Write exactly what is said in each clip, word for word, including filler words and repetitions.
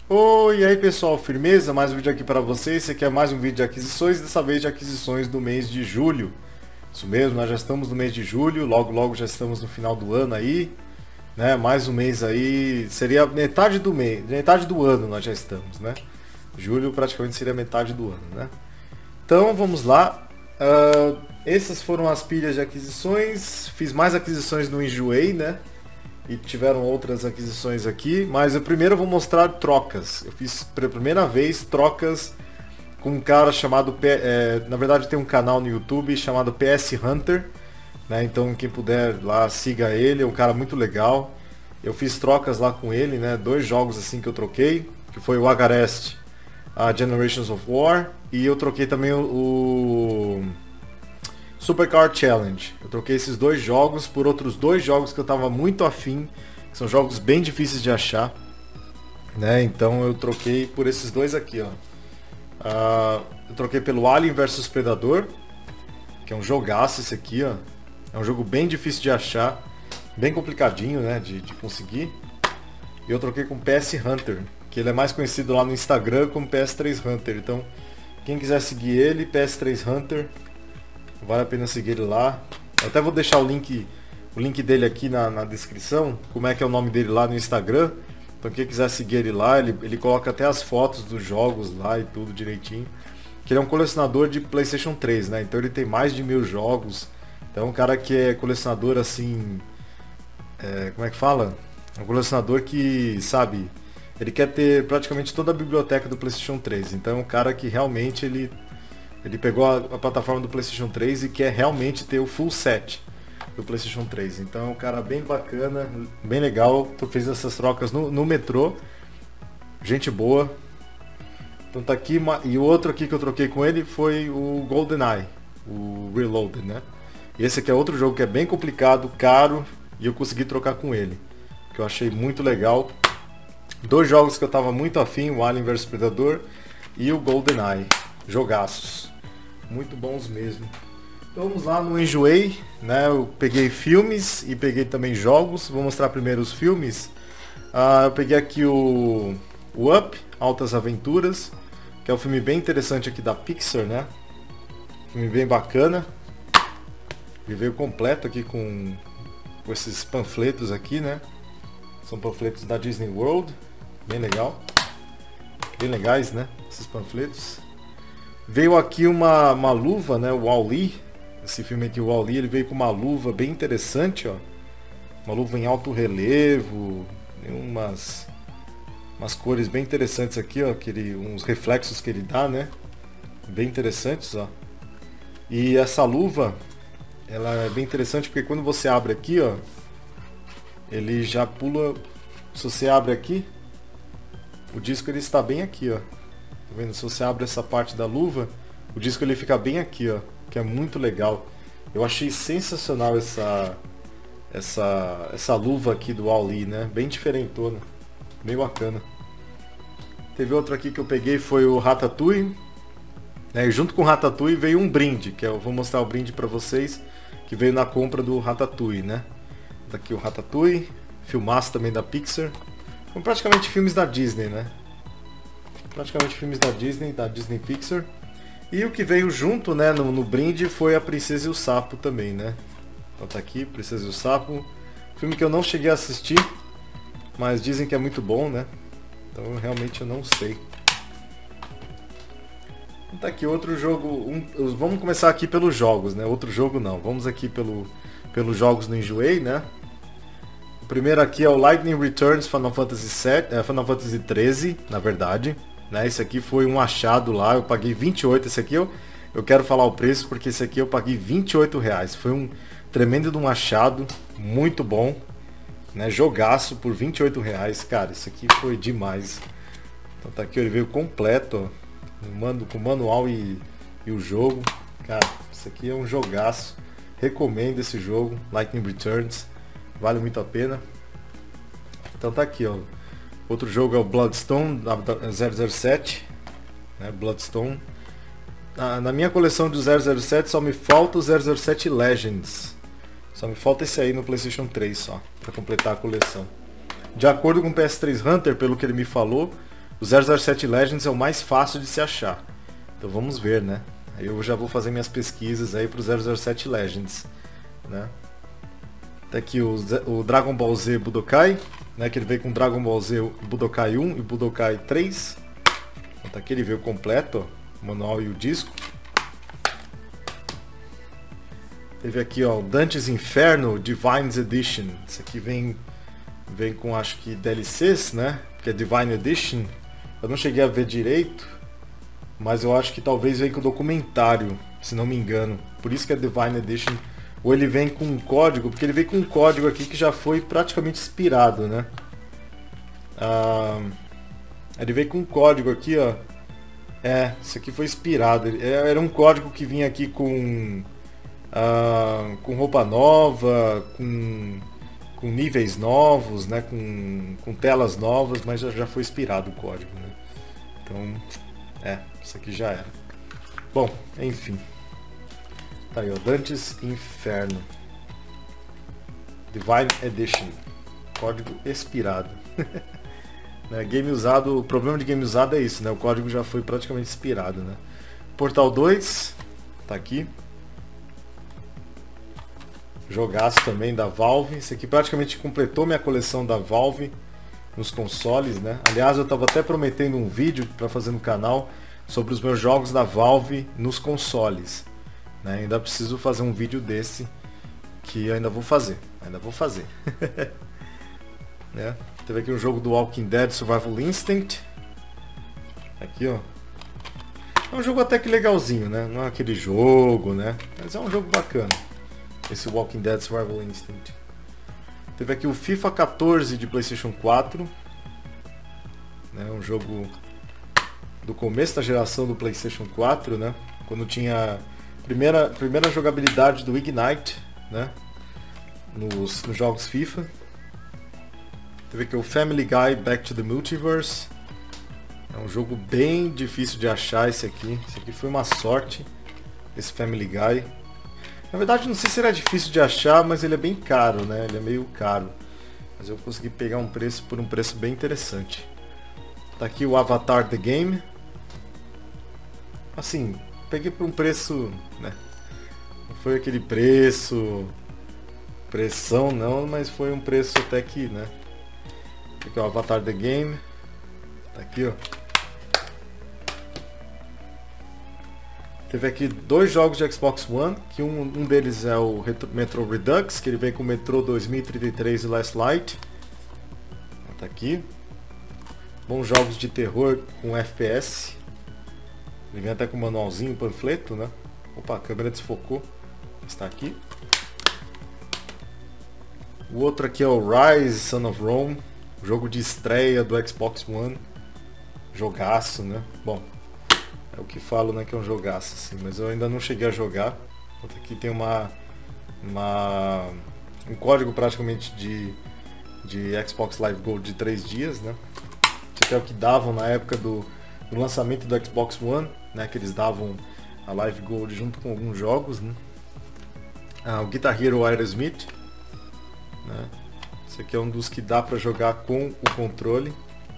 Oi, e aí pessoal, firmeza? Mais um vídeo aqui para vocês. Esse aqui é mais um vídeo de aquisições, dessa vez de aquisições do mês de julho. Isso mesmo, nós já estamos no mês de julho, logo logo já estamos no final do ano aí, né? Mais um mês aí, seria metade do mês, metade do ano nós já estamos, né? Julho praticamente seria metade do ano, né? Então vamos lá. Uh, essas foram as pilhas de aquisições. Fiz mais aquisições no Enjoei, né? E tiveram outras aquisições aqui, mas eu primeiro vou mostrar trocas. Eu fiz pela primeira vez trocas com um cara chamado, P- é, na verdade tem um canal no YouTube chamado P S Hunter, né? Então quem puder lá siga ele, é um cara muito legal. Eu fiz trocas lá com ele, né? Dois jogos assim que eu troquei, que foi o Agarest, a Generations of War, e eu troquei também o, o Supercar Challenge. Eu troquei esses dois jogos por outros dois jogos que eu tava muito afim, que são jogos bem difíceis de achar, né? Então eu troquei por esses dois aqui, ó. Uh, eu troquei pelo Alien versus Predador, que é um jogaço esse aqui, ó. É um jogo bem difícil de achar, bem complicadinho, né, de, de conseguir. E eu troquei com P S Hunter, que ele é mais conhecido lá no Instagram como P S três Hunter. Então, quem quiser seguir ele, P S três Hunter, vale a pena seguir ele lá. Eu até vou deixar o link, o link dele aqui na, na descrição, como é que é o nome dele lá no Instagram. Então quem quiser seguir ele lá, ele, ele coloca até as fotos dos jogos lá e tudo direitinho. Que ele é um colecionador de PlayStation três, né? Então ele tem mais de mil jogos. Então é um cara que é colecionador assim... É, como é que fala? É um colecionador que, sabe... Ele quer ter praticamente toda a biblioteca do PlayStation três. Então é um cara que realmente ele... Ele pegou a, a plataforma do PlayStation três e quer realmente ter o full set do PlayStation três. Então é um cara bem bacana, bem legal. Tu fez essas trocas no, no metrô. Gente boa. Então tá aqui. E o outro aqui que eu troquei com ele foi o GoldenEye, o Reloaded, né? E esse aqui é outro jogo que é bem complicado, caro, e eu consegui trocar com ele, que eu achei muito legal. Dois jogos que eu tava muito afim, o Alien versus Predador e o GoldenEye. Jogaços. Muito bons mesmo. Então vamos lá no Enjoei, né? Eu peguei filmes e peguei também jogos. Vou mostrar primeiro os filmes. Ah, eu peguei aqui o, o Up, Altas Aventuras, que é um filme bem interessante aqui da Pixar, né? Filme bem bacana. Ele veio completo aqui com, com esses panfletos aqui, né? São panfletos da Disney World. Bem legal. Bem legais, né? Esses panfletos. Veio aqui uma, uma luva, né? O Wall-E. Esse filme aqui, o Wall-E, ele veio com uma luva bem interessante, ó. Uma luva em alto relevo. Tem umas, umas cores bem interessantes aqui, ó. Que ele, uns reflexos que ele dá, né? Bem interessantes, ó. E essa luva, ela é bem interessante porque quando você abre aqui, ó, ele já pula. Se você abre aqui, o disco ele está bem aqui, ó. Tá vendo? Se você abre essa parte da luva, o disco ele fica bem aqui, ó, que é muito legal. Eu achei sensacional essa essa essa luva aqui do Wall-E, né? Bem diferentona, bem bacana. Teve outro aqui que eu peguei, foi o Ratatouille, né? E junto com o Ratatouille veio um brinde, que eu vou mostrar o brinde para vocês, que veio na compra do Ratatouille, né? Tá aqui o Ratatouille, filmaço também da Pixar. São praticamente filmes da Disney, né? Praticamente filmes da Disney, da Disney Pixar. E o que veio junto, né, no, no brinde foi a Princesa e o Sapo também, né? Então tá aqui, Princesa e o Sapo. Filme que eu não cheguei a assistir, mas dizem que é muito bom, né? Então realmente eu não sei. Então tá aqui outro jogo. Um, vamos começar aqui pelos jogos, né? Outro jogo não. Vamos aqui pelo, pelos jogos no Enjoei, né? O primeiro aqui é o Lightning Returns Final Fantasy sete, é, Final Fantasy treze, na verdade. Né, esse aqui foi um achado lá, eu paguei vinte e oito. Esse aqui eu, eu quero falar o preço porque esse aqui eu paguei vinte e oito reais. Foi um tremendo de um achado, muito bom, né? Jogaço por vinte e oito reais, cara. Isso aqui foi demais. Então tá aqui, ele veio completo, ó, com o manual e, e o jogo. Cara, isso aqui é um jogaço. Recomendo esse jogo, Lightning Returns, vale muito a pena. Então tá aqui, ó. Outro jogo é o Bloodstone zero zero sete, né? Bloodstone. Na, na minha coleção do zero zero sete só me falta o zero zero sete Legends. Só me falta esse aí no PlayStation três só, para completar a coleção. De acordo com o P S três Hunter, pelo que ele me falou, O zero zero sete Legends é o mais fácil de se achar. Então vamos ver, né? Aí eu já vou fazer minhas pesquisas aí pro zero zero sete Legends, né? Tá aqui o, o Dragon Ball Z Budokai, né? Que ele veio com Dragon Ball Z Budokai um e Budokai três. Então tá aqui, ele veio completo, ó, o manual e o disco. Teve aqui, ó, o Dante's Inferno Divines Edition. Esse aqui vem, vem com, acho que, D L Cs, né? Que é Divine Edition. Eu não cheguei a ver direito, mas eu acho que talvez vem com documentário, se não me engano. Por isso que é Divine Edition. Ou ele vem com um código, porque ele vem com um código aqui que já foi praticamente expirado, né? Ah, ele veio com um código aqui, ó. É, isso aqui foi expirado. Era um código que vinha aqui com... Uh, com roupa nova, com, com níveis novos, né, com, com telas novas, mas já, já foi expirado o código, né? Então, é, isso aqui já era. Bom, enfim. Tá aí, ó, Dante's Inferno Divine Edition. Código expirado. Né, game usado, o problema de game usado é isso, né? O código já foi praticamente expirado, né? Portal dois, tá aqui. Jogaço também da Valve. Esse aqui praticamente completou minha coleção da Valve nos consoles, né? Aliás, eu estava até prometendo um vídeo para fazer no canal sobre os meus jogos da Valve nos consoles, né? Ainda preciso fazer um vídeo desse, que eu ainda vou fazer. Ainda vou fazer. Né? Teve aqui um jogo do Walking Dead Survival Instinct. Aqui, ó. É um jogo até que legalzinho, né? Não é aquele jogo, né? Mas é um jogo bacana. Esse Walking Dead Survival Instinct. Teve aqui o FIFA quatorze de PlayStation quatro. Né, um jogo do começo da geração do PlayStation quatro, né? Quando tinha a primeira, primeira jogabilidade do Ignite, né? Nos, nos jogos FIFA. Teve aqui o Family Guy Back to the Multiverse. É um jogo bem difícil de achar esse aqui. Esse aqui foi uma sorte, esse Family Guy. Na verdade, não sei se era difícil de achar, mas ele é bem caro, né? Ele é meio caro. Mas eu consegui pegar um preço por um preço bem interessante. Tá aqui o Avatar The Game. Assim, peguei por um preço, né? Não foi aquele preço... pressão não, mas foi um preço até que, né? Tá aqui o Avatar The Game. Tá aqui, ó. Teve aqui dois jogos de Xbox One, que um, um deles é o Metro Redux, que ele vem com o Metro dois mil e trinta e três e Last Light. Tá aqui. Bons jogos de terror com F P S. Ele vem até com o manualzinho, panfleto, né? Opa, a câmera desfocou. Está aqui. O outro aqui é o Rise, Son of Rome. Jogo de estreia do Xbox One. Jogaço, né? Bom, é o que falo, né, que é um jogaço, assim, mas eu ainda não cheguei a jogar. Aqui tem uma, uma um código praticamente de, de Xbox Live Gold de três dias, né? Isso aqui é o que davam na época do, do lançamento do Xbox One, né? Que eles davam a Live Gold junto com alguns jogos, né? Ah, o Guitar Hero Aerosmith, né? Esse aqui é um dos que dá pra jogar com o controle.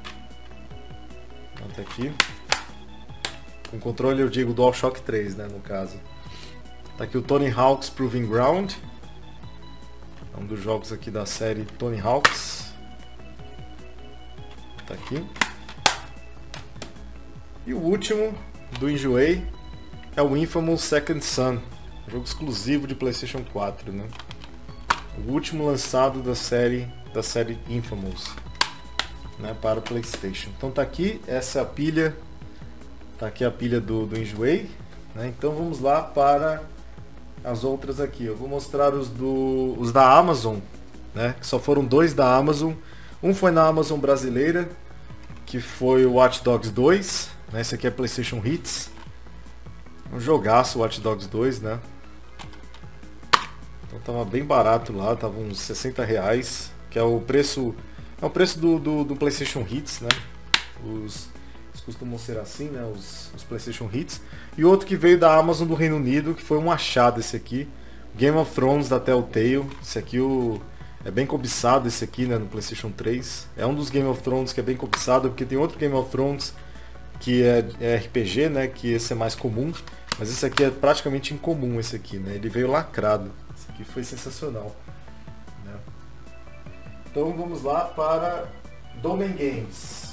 Tá aqui. Com controle eu digo DualShock três, né, no caso. Tá aqui o Tony Hawk's Proving Ground. É um dos jogos aqui da série Tony Hawk's. Tá aqui. E o último do Enjoei é o Infamous Second Son. Jogo exclusivo de PlayStation quatro, né? O último lançado da série, da série Infamous, né, para o PlayStation. Então tá aqui, essa é a pilha. Tá aqui a pilha do, do Enjoei, né? Então vamos lá para as outras aqui. Eu vou mostrar os, do, os da Amazon, né? Que só foram dois da Amazon. Um foi na Amazon brasileira, que foi o Watch Dogs dois, né? Esse aqui é PlayStation Hits. Um jogaço, Watch Dogs dois, né? Então tava bem barato lá, tava uns sessenta reais, que é o preço, é o preço do, do, do PlayStation Hits, né? Os costumam ser assim, né, os, os PlayStation Hits. E outro que veio da Amazon do Reino Unido, que foi um achado esse aqui, Game of Thrones da Telltale. Esse aqui o, É bem cobiçado esse aqui, né, no PlayStation três. É um dos Game of Thrones que é bem cobiçado, porque tem outro Game of Thrones que é, é R P G, né, que esse é mais comum. Mas esse aqui é praticamente incomum, esse aqui, né? Ele veio lacrado. Esse aqui foi sensacional, né? Então vamos lá para Domain Games.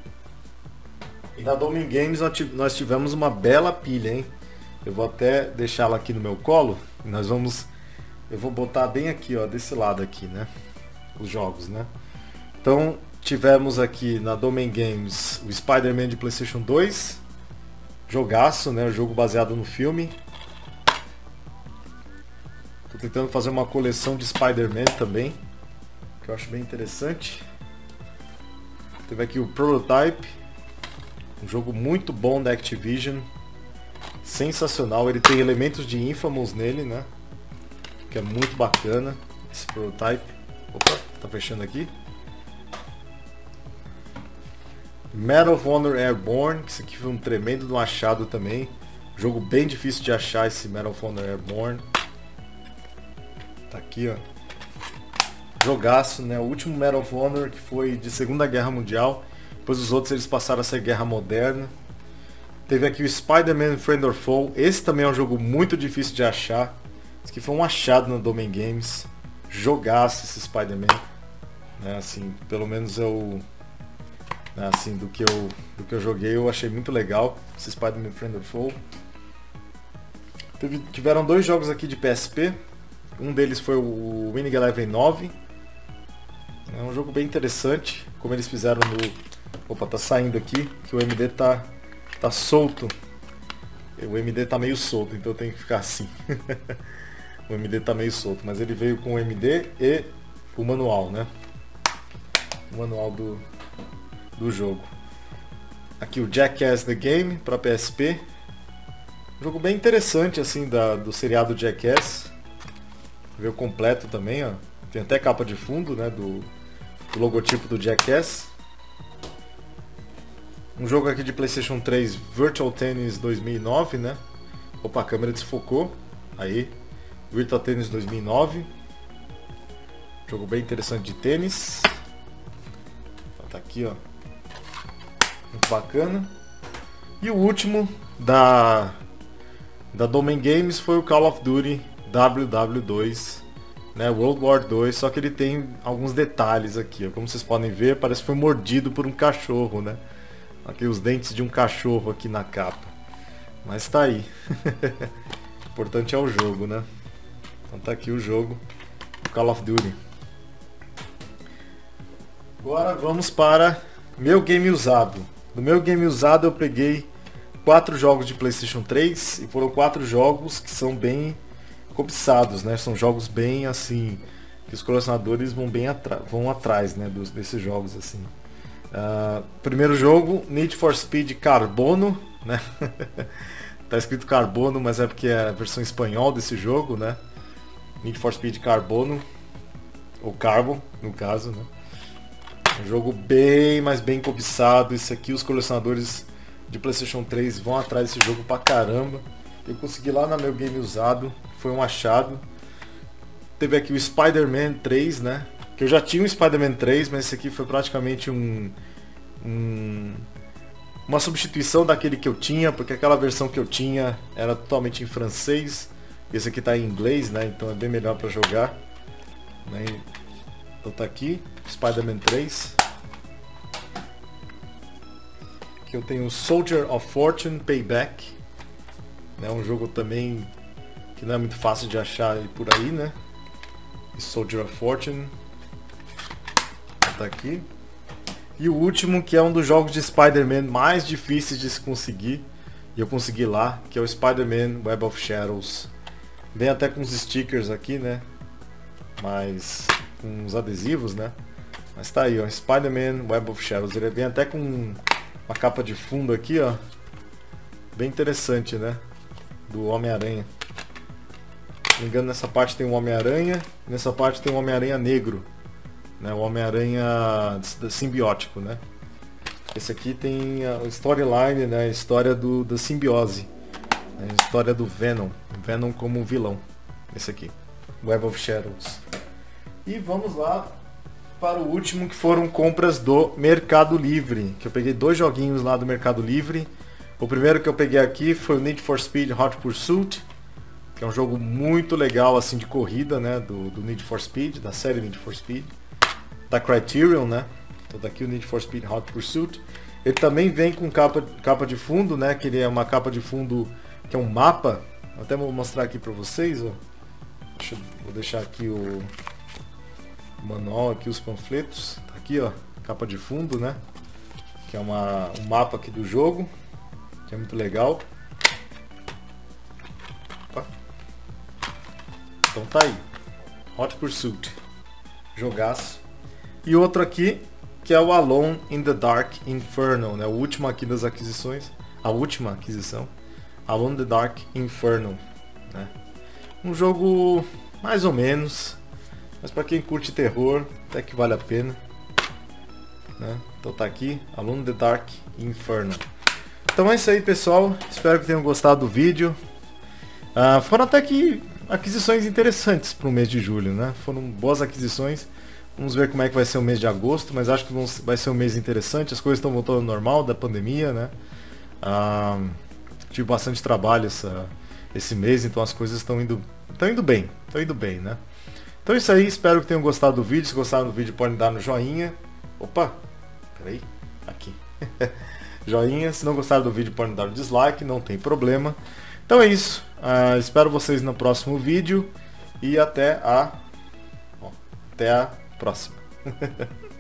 E na Domain Games nós tivemos uma bela pilha, hein? Eu vou até deixá-la aqui no meu colo. E nós vamos... Eu vou botar bem aqui, ó, desse lado aqui, né? Os jogos, né? Então tivemos aqui na Domain Games o Spider-Man de PlayStation dois. Jogaço, né? O jogo baseado no filme. Tô tentando fazer uma coleção de Spider-Man também, que eu acho bem interessante. Teve aqui o Prototype, um jogo muito bom da Activision. Sensacional, ele tem elementos de Infamous nele, né? Que é muito bacana, esse Prototype. Opa, tá fechando aqui. Medal of Honor Airborne, que isso aqui foi um tremendo de um achado também. Jogo bem difícil de achar esse Medal of Honor Airborne. Tá aqui, ó. Jogaço, né? O último Medal of Honor que foi de Segunda Guerra Mundial. Depois os outros eles passaram a ser Guerra Moderna. Teve aqui o Spider-Man Friend or Foe. Esse também é um jogo muito difícil de achar. Esse aqui foi um achado na Domain Games. Jogaço esse Spider-Man. Né? Assim, pelo menos eu... Assim, do que, eu, do que eu joguei, eu achei muito legal esse Spider-Man Friend or Foe. Teve, tiveram dois jogos aqui de P S P. Um deles foi o Winning Eleven nove. É um jogo bem interessante, como eles fizeram no... Opa, tá saindo aqui, que o M D tá, tá solto. O M D tá meio solto, então eu tenho que ficar assim. O M D tá meio solto, mas ele veio com o M D e o manual, né? O manual do... do jogo. Aqui o Jackass The Game para P S P. Um jogo bem interessante assim da, do seriado Jackass. Veio completo também, ó. Tem até capa de fundo, né, do, do logotipo do Jackass. Um jogo aqui de PlayStation três, Virtual Tennis dois mil e nove, né? Opa, a câmera desfocou. Aí, Virtual Tennis dois mil e nove. Jogo bem interessante de tênis. Tá aqui, ó. Muito bacana. E o último da, da Domain Games foi o Call of Duty W W dois, né, World War dois, só que ele tem alguns detalhes aqui, ó. Como vocês podem ver, parece que foi mordido por um cachorro, né? Aqui os dentes de um cachorro aqui na capa. Mas tá aí. O importante é o jogo, né? Então tá aqui o jogo, o Call of Duty. Agora vamos para meu game usado. No meu game usado eu peguei quatro jogos de PlayStation três e foram quatro jogos que são bem cobiçados, né? São jogos bem assim que os colecionadores vão bem atra vão atrás, né? Dos, desses jogos assim. Uh, primeiro jogo, Need for Speed Carbono, né? Tá escrito Carbono, mas é porque é a versão espanhol desse jogo, né? Need for Speed Carbono ou Carbon, no caso, né? Um jogo bem, mas bem cobiçado. Esse aqui os colecionadores de PlayStation três vão atrás desse jogo pra caramba. Eu consegui lá no meu game usado, foi um achado. Teve aqui o Spider-Man três, né? Que eu já tinha o Spider-Man três, mas esse aqui foi praticamente um, um uma substituição daquele que eu tinha, porque aquela versão que eu tinha era totalmente em francês. Esse aqui tá em inglês, né? Então é bem melhor pra jogar, né? Então tá aqui, Spider-Man três. Aqui eu tenho Soldier of Fortune Payback. É um jogo também que não é muito fácil de achar por aí, né? E Soldier of Fortune. Tá aqui. E o último, que é um dos jogos de Spider-Man mais difíceis de se conseguir. E eu consegui lá, que é o Spider-Man Web of Shadows. Vem até com uns stickers aqui, né? Mas... com uns adesivos, né? Mas tá aí, ó, Spider-Man Web of Shadows. Ele vem até com uma capa de fundo aqui, ó. Bem interessante, né? Do Homem-Aranha. Se não me engano, nessa parte tem um Homem-Aranha. Nessa parte tem um Homem-Aranha negro, né? O Homem-Aranha simbiótico, né? Esse aqui tem a storyline, né? A história do, da simbiose, né? A história do Venom. Venom como vilão. Esse aqui, Web of Shadows. E vamos lá para o último, que foram compras do Mercado Livre, que eu peguei dois joguinhos lá do Mercado Livre. O primeiro que eu peguei aqui foi o Need for Speed Hot Pursuit, que é um jogo muito legal assim de corrida, né, do, do Need for Speed, da série Need for Speed, da Criterion, né. Então daqui o Need for Speed Hot Pursuit. Ele também vem com capa, capa de fundo, né, que ele é uma capa de fundo que é um mapa. Eu até vou mostrar aqui para vocês, ó. Deixa, vou deixar aqui o manual, aqui os panfletos. Tá aqui, ó, capa de fundo, né, que é uma, um mapa aqui do jogo, que é muito legal. Opa. Então tá aí, Hot Pursuit, jogaço. E outro aqui, que é o Alone in the Dark Inferno, né, o último aqui das aquisições, a última aquisição, Alone in the Dark Inferno, né. Um jogo mais ou menos, mas para quem curte terror, até que vale a pena, né? Então tá aqui, Alone in the Dark Inferno. Então é isso aí, pessoal, espero que tenham gostado do vídeo. Ah, foram até que aquisições interessantes para o mês de julho, né? Foram boas aquisições. Vamos ver como é que vai ser o mês de agosto, mas acho que vai ser um mês interessante. As coisas estão voltando ao normal da pandemia, né? Ah, tive bastante trabalho essa, esse mês, então as coisas estão indo, estão indo bem, estão indo bem, né? Então é isso aí, espero que tenham gostado do vídeo. Se gostaram do vídeo, podem dar no joinha. Opa, peraí, aqui. Joinha. Se não gostaram do vídeo, podem dar o dislike, não tem problema. Então é isso, uh, espero vocês no próximo vídeo e até a, ó, até a próxima.